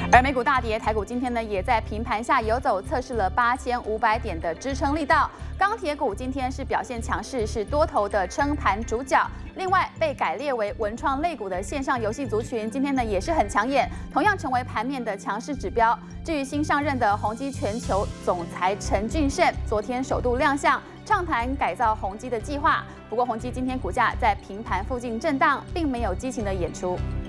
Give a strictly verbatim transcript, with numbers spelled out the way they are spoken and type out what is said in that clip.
而美股大跌，台股今天呢也在平盘下游走，测试了八千五百点的支撑力道。钢铁股今天是表现强势，是多头的撑盘主角。另外，被改列为文创类股的线上游戏族群，今天呢也是很抢眼，同样成为盘面的强势指标。至于新上任的宏基全球总裁陈俊胜，昨天首度亮相，畅谈改造宏基的计划。不过，宏基今天股价在平盘附近震荡，并没有激情的演出。